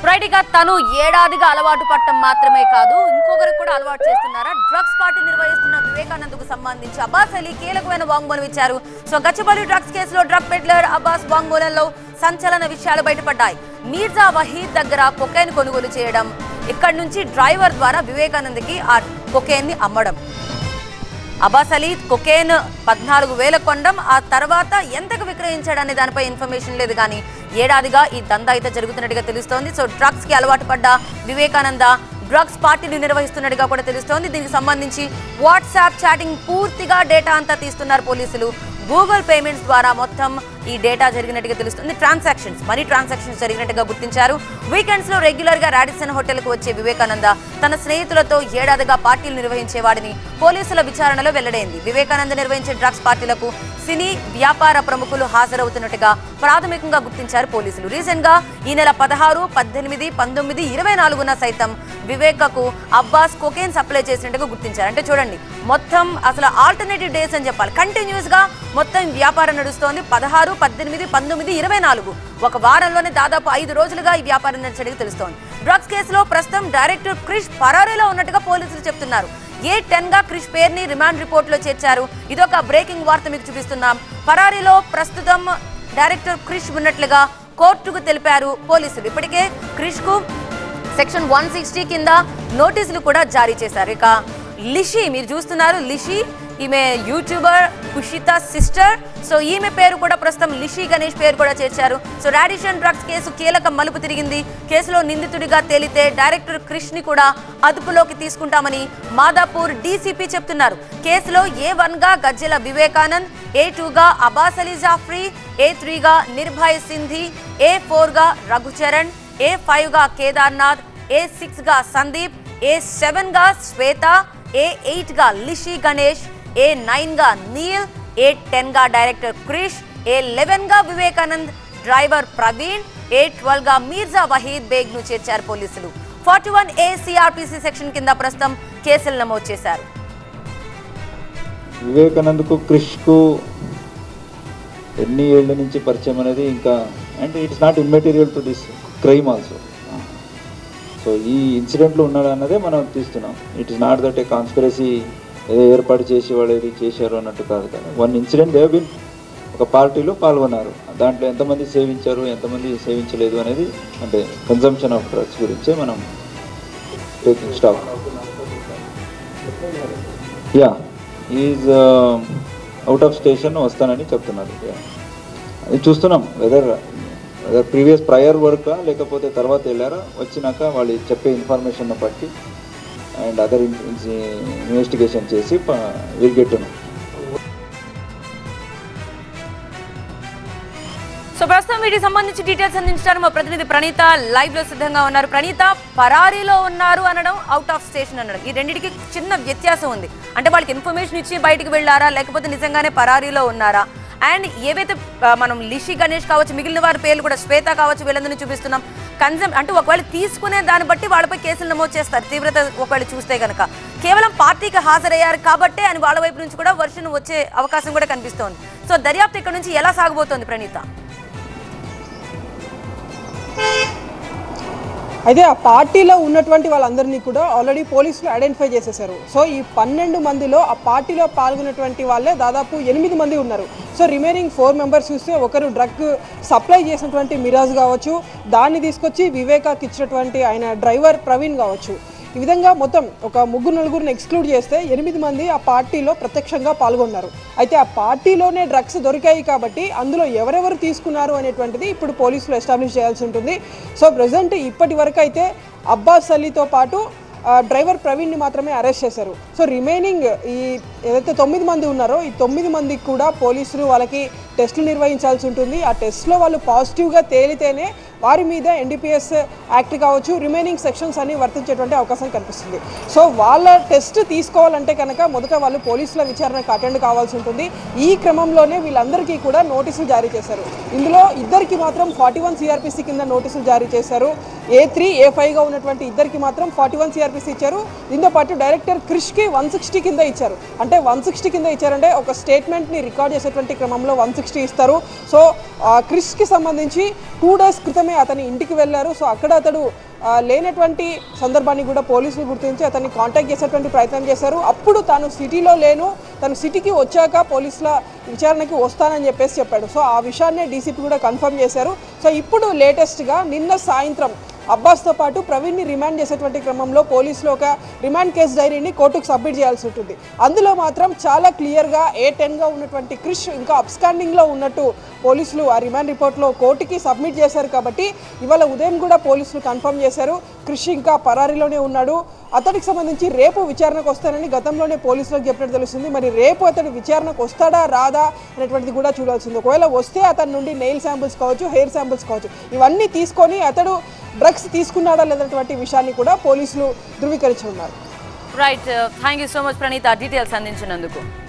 Right గా తను ఏడాదిగా అలవాటు పట్టడం మాత్రమే కాదు ఇంకొకరికి కూడా అలవాటు చేస్తున్నారా డ్రగ్స్ పార్టీ నిర్వహిస్తున్న వివేకానందకు సంబంధించి అబ్బాస్ అలీ కీలకమైన వాంగ్మూలం ఇచ్చారు. సో గచ్చిబౌలి డ్రగ్స్ కేసులో డ్రగ్ పెడ్లర్ అబ్బాస్ వాంగ్మూలంలో సంచలన విషయాలు బయటపడ్డాయి. మీర్జా వహీద్ దగ్గర కొకైన్ కొనుగోలు చేయడం, ఇక్కడి నుంచి డ్రైవర్ ద్వారా వివేకానందకి ఆ కొకైన్ ని అమ్మడం. అబ్బాస్ అలీ కొకైన్ 14,000 కొనడం, ఆ తర్వాత ఎంతకు విక్రయించాడనే దానిపై ఇన్ఫర్మేషన్ లేదు. కానీ ఏడాదిగా ఈ దందా అయితే జరుగుతున్నట్టుగా తెలుస్తోంది. సో డ్రగ్స్ కి అలవాటు పడ్డ వివేకానంద డ్రగ్స్ పార్టీలు నిర్వహిస్తున్నట్టుగా కూడా తెలుస్తోంది. దీనికి సంబంధించి వాట్సాప్ చాటింగ్ పూర్తిగా డేటా అంతా తీస్తున్నారు పోలీసులు. గూగుల్ పేమెంట్స్ ద్వారా మొత్తం ఈ డేటా జరిగినట్టుగా తెలుస్తుంది. మనీ ట్రాన్సాక్షన్స్ జరిగినట్టుగా గుర్తించారు. వీకెండ్స్ లో రెగ్యులర్ గా రాడిసన్ హోటల్ కు వచ్చే వివేకానంద తన స్నేహితులతో ఏడాదిగా పార్టీలు నిర్వహించేవాడిని పోలీసుల విచారణలో వెల్లడైంది. వివేకానంద నిర్వహించే డ్రగ్స్ పార్టీలకు సినీ వ్యాపార ప్రముఖులు హాజరవుతున్నట్టుగా ప్రాథమికంగా గుర్తించారు పోలీసులు. రీసెంట్ గా ఈ నెల 16, 18, 19, 24న సైతం వివేకకు అబ్బాస్ కొకైన్ సప్లై చేసినట్టుగా గుర్తించారు. అంటే చూడండి, మొత్తం అసలు ఆల్టర్నేటివ్ డేస్ అని చెప్పాలి. కంటిన్యూస్ గా మొత్తం వ్యాపారం నడుస్తోంది. 16, 18, 19, 24 ఒక వారంలోనే దాదాపు 5 రోజులుగా ఈ వ్యాపారం నడిచేట్టుగా తెలుస్తోంది. డ్రగ్స్ కేసులో ప్రస్తుతం డైరెక్టర్ క్రిష్ పరారీలో ఉన్నట్టుగా పోలీసులు చెప్తున్నారు. A10 గా క్రిష్ పేరుని రిమాండ్ రిపోర్ట్ లో చేర్చారు. ఇదొక బ్రేకింగ్ వార్త మీకు చూపిస్తున్నాం. పరారీలో ప్రస్తుతం డైరెక్టర్ క్రిష్ ఉన్నట్లుగా కోర్టుకు తెలిపారు పోలీసులు. ఇప్పటికే క్రిష్ కు సెక్షన్ 160 కింద నోటీసులు కూడా జారీ చేశారు. ఇక లిషి మీరు చూస్తున్నారు, లిషి ఈమె యూట్యూబర్ కుషిత సిస్టర్. సో ఈమె పేరు కూడా ప్రస్తుతం లిషి గణేష్ పేరు కూడా చేర్చారు. సో రాడిషన్ డ్రగ్స్ కేసు కీలక మలుపు తిరిగింది. కేసులో నిందితుడిగా తేలితే డైరెక్టర్ క్రిష్ ని కూడా అదుపులోకి తీసుకుంటామని మాదాపూర్ డీసీపీ చెప్తున్నారు. కేసులో A1 గా గజ్జెల వివేకానంద్, A2 గా అబ్బాస్ అలీ జాఫ్రీ, A3 గా నిర్భయ్ సింధి, A4 గా రఘుచరణ్, A5 గా కేదార్నాథ్, A6 గా సందీప్, A7 గా శ్వేత, A8 గా లిషి గణేష్, A9 గా నీల్, A10 గా డైరెక్టర్ క్రిష్, A11 గా వివేకానంద్, డ్రైవర్ ప్రవీణ్, A12 గా మీర్జా వహీద్ బేగ్ ను చేర్చారు పోలీసులు. 41A CRPC సెక్షన్ కింద ప్రస్తుతం కేసులు నమోదు చేశారు. వివేకానంద్ కు క్రిష్ కు ఎన్ని ఏళ్ల నుంచి పరిచయం అనేది ఇంకా, and it's not immaterial to this crime also. So ఈ ఇన్సిడెంట్లో ఉన్నాడు అన్నదే మనం తీస్తున్నాం. It is not that a conspiracy ఏదో ఏర్పాటు చేసి వాళ్ళు ఏది చేశారు అన్నట్టు కాదు కదా. వన్ ఇన్సిడెంట్ దే బిన్ ఒక పార్టీలో పాల్గొన్నారు. దాంట్లో ఎంతమంది సేవించారు, ఎంతమంది సేవించలేదు అనేది, అంటే కన్జంప్షన్ ఆఫ్ డ్రగ్స్ గురించే మనం taking stock. Ya is out of station వస్తానని చెప్తున్నారు. అది చూస్తున్నాం వెదర్ ప్రీవియస్ ప్రయర్ వర్కా లేకపోతే తర్వాత వెళ్ళారా, వచ్చినాక వాళ్ళు చెప్పే ఇన్ఫర్మేషన్ బట్టి అండ్ అదర్ ఇన్వెస్టిగేషన్ చేసి will get to know. So ప్రస్తుతం వీటికి సంబంధించి డీటెయిల్స్ అందించడానికి మా ప్రతినిధి ప్రణీత లైవ్ లో సిద్ధంగా ఉన్నారు. ప్రణీత, పరారీలో ఉన్నారు అనడం, అవుట్ ఆఫ్ స్టేషన్ అనడం, ఈ రెండింటికి చిన్న వ్యత్యాసం ఉంది. అంటే వాళ్ళకి ఇన్ఫర్మేషన్ ఇచ్చి బయటకు వెళ్ళారా, లేకపోతే నిజంగానే పరారీలో ఉన్నారా? అండ్ ఏవైతే మనం లిషి గణేష్ కావచ్చు, మిగిలిన వారి పేర్లు కూడా శ్వేత కావచ్చు, వీళ్ళందరినీ చూపిస్తున్నాం. అంటే ఒకవేళ తీసుకునే దాన్ని బట్టి వాళ్ళపై కేసులు నమోదు చేస్తారు. తీవ్రత ఒకవేళ చూస్తే కనుక కేవలం పార్టీకి హాజరయ్యారు కాబట్టే అని వాళ్ళ వైపు నుంచి కూడా వర్షన్ వచ్చే అవకాశం కూడా కనిపిస్తోంది. సో దర్యాప్తు ఇక్కడ నుంచి ఎలా సాగబోతోంది ప్రణీత? అయితే ఆ పార్టీలో ఉన్నటువంటి వాళ్ళందరినీ కూడా ఆల్రెడీ పోలీసులు ఐడెంటిఫై చేసేసారు. సో ఈ 12 మందిలో ఆ పార్టీలో పాల్గొన్నటువంటి వాళ్ళే దాదాపు 8 మంది ఉన్నారు. సో రిమైనింగ్ 4 మెంబర్స్ చూస్తే ఒకరు డ్రగ్ సప్లై చేసినటువంటి మిరాజ్ కావచ్చు, దాన్ని తీసుకొచ్చి వివేకాకి ఇచ్చినటువంటి ఆయన డ్రైవర్ ప్రవీణ్ కావచ్చు. ఈ విధంగా మొత్తం ఒక 3-4 ఎక్స్క్లూడ్ చేస్తే 8 మంది ఆ పార్టీలో ప్రత్యక్షంగా పాల్గొన్నారు. అయితే ఆ పార్టీలోనే డ్రగ్స్ దొరికాయి కాబట్టి అందులో ఎవరెవరు తీసుకున్నారు అనేటువంటిది ఇప్పుడు పోలీసులు ఎస్టాబ్లిష్ చేయాల్సి ఉంటుంది. సో ప్రజెంట్ ఇప్పటి వరకు అయితే అబ్బాస్ అలీతో పాటు డ్రైవర్ ప్రవీణ్ని మాత్రమే అరెస్ట్ చేశారు. సో రిమైనింగ్ ఈ ఏదైతే 9 మంది ఉన్నారో ఈ 9 మందికి కూడా పోలీసులు వాళ్ళకి టెస్టులు నిర్వహించాల్సి ఉంటుంది. ఆ టెస్ట్లో వాళ్ళు పాజిటివ్గా తేలితేనే వారి మీద NDPS యాక్ట్ కావచ్చు, రిమైనింగ్ సెక్షన్స్ అన్ని వర్తించేటువంటి అవకాశం కనిపిస్తుంది. సో వాళ్ళ టెస్ట్ తీసుకోవాలంటే కనుక మొదట వాళ్ళు పోలీసుల విచారణకు అటెండ్ కావాల్సి ఉంటుంది. ఈ క్రమంలోనే వీళ్ళందరికీ కూడా నోటీసులు జారీ చేశారు. ఇందులో ఇద్దరికి మాత్రం 41 CRPC కింద నోటీసులు జారీ చేశారు. A3, A5గా ఉన్నటువంటి ఇద్దరికి మాత్రం 41 CRPC ఇచ్చారు. దీంతో పాటు డైరెక్టర్ క్రిష్కి 160 కింద ఇచ్చారు. అంటే అంటే 160 కింద ఇచ్చారంటే ఒక స్టేట్మెంట్ని రికార్డ్ చేసేటువంటి క్రమంలో 160 ఇస్తారు. సో క్రిష్కి సంబంధించి 2 డేస్ క్రితమే అతని ఇంటికి వెళ్ళారు. సో అక్కడ అతడు లేనటువంటి సందర్భాన్ని కూడా పోలీసులు గుర్తించి అతన్ని కాంటాక్ట్ చేసేటువంటి ప్రయత్నం చేశారు. అప్పుడు తాను సిటీలో లేను, తను సిటీకి వచ్చాక పోలీసుల విచారణకి వస్తానని చెప్పాడు. సో ఆ విషయాన్నే డీసీపీ కూడా కన్ఫర్మ్ చేశారు. సో ఇప్పుడు లేటెస్ట్గా నిన్న సాయంత్రం అబ్బాస్తో పాటు ప్రవీణ్ని రిమాండ్ చేసేటువంటి క్రమంలో పోలీసులు ఒక రిమాండ్ కేసు డైరీని కోర్టుకు సబ్మిట్ చేయాల్సి ఉంటుంది. అందులో మాత్రం చాలా క్లియర్గా A10గా ఉన్నటువంటి క్రిష్ ఇంకా అబ్స్కాండింగ్లో ఉన్నట్టు పోలీసులు ఆ రిమాండ్ రిపోర్ట్లో కోర్టుకి సబ్మిట్ చేశారు. కాబట్టి ఇవాళ ఉదయం కూడా పోలీసులు కన్ఫర్మ్ చేశారు క్రిష్ ఇంకా పరారీలోనే ఉన్నాడు. అతడికి సంబంధించి రేపు విచారణకు వస్తానని గతంలోనే పోలీసులకు చెప్పినట్టు తెలుస్తుంది. మరి రేపు అతడు విచారణకు వస్తాడా రాదా అనేటువంటిది కూడా చూడాల్సింది. ఒకవేళ వస్తే అతని నుండి నెయిల్ శాంపిల్స్ కావచ్చు, హెయిర్ శాంపిల్స్ కావచ్చు, ఇవన్నీ తీసుకొని అతడు డ్రగ్స్ తీసుకున్నాడా లేదన్నటువంటి విషయాన్ని కూడా పోలీసులు ధృవీకరించి ఉన్నారు. Right, thank you so much Praneetha, details అందించినందుకు.